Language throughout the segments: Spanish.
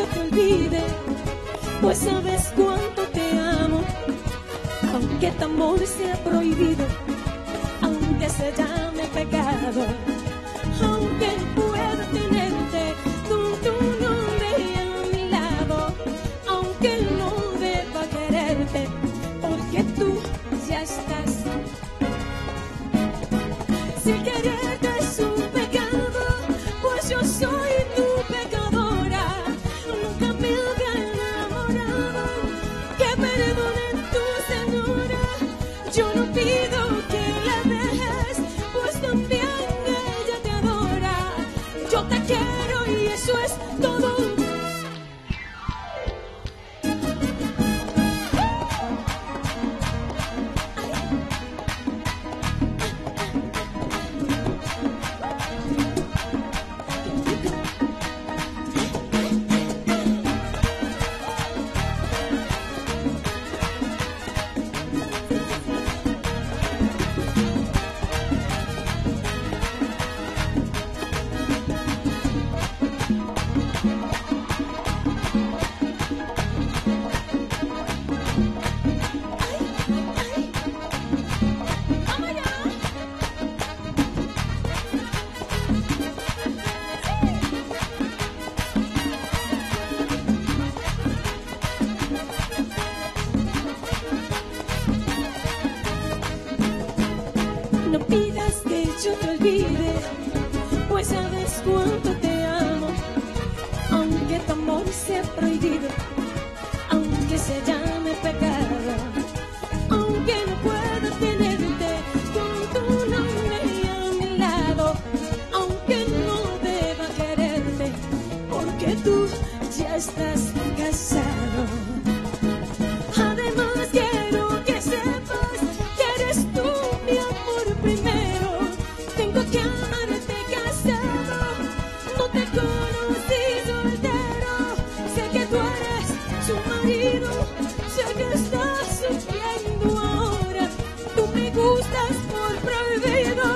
te olvide, pues sabes cuánto te amo. Aunque tu amor sea prohibido, aunque se llame pecado, aunque no pueda tenerte con tu nombre a mi lado, aunque no deba quererte, porque tú ya estás. Si quererte es un pecado, pues yo soy tu pecadora. Nunca me había enamorado, que perdone tu señora. Yo no pido que la dejes, pues también ella te adora. Yo te quiero y eso es todo. No pidas que yo te olvide, pues sabes cuánto te amo. Aunque tu amor sea prohibido, aunque se llame pecado, aunque no pueda tenerte con tu nombre a mi lado, aunque no deba quererte, porque tú ya estás casado. Además quiero que sepas que eres tú mi amor primero. Tengo que amarte casado, no te conocí soltero. Sé que tú eres su marido, sé que estás sufriendo ahora. Tú me gustas por prohibido.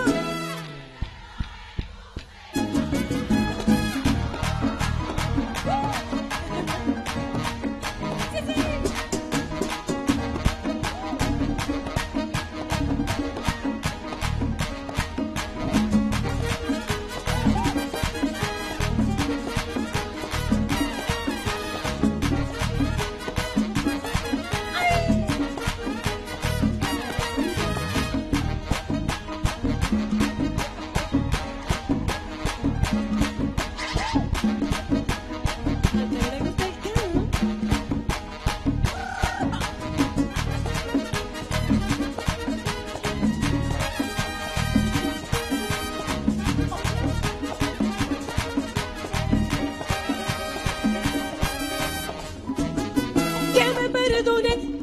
Que me perdone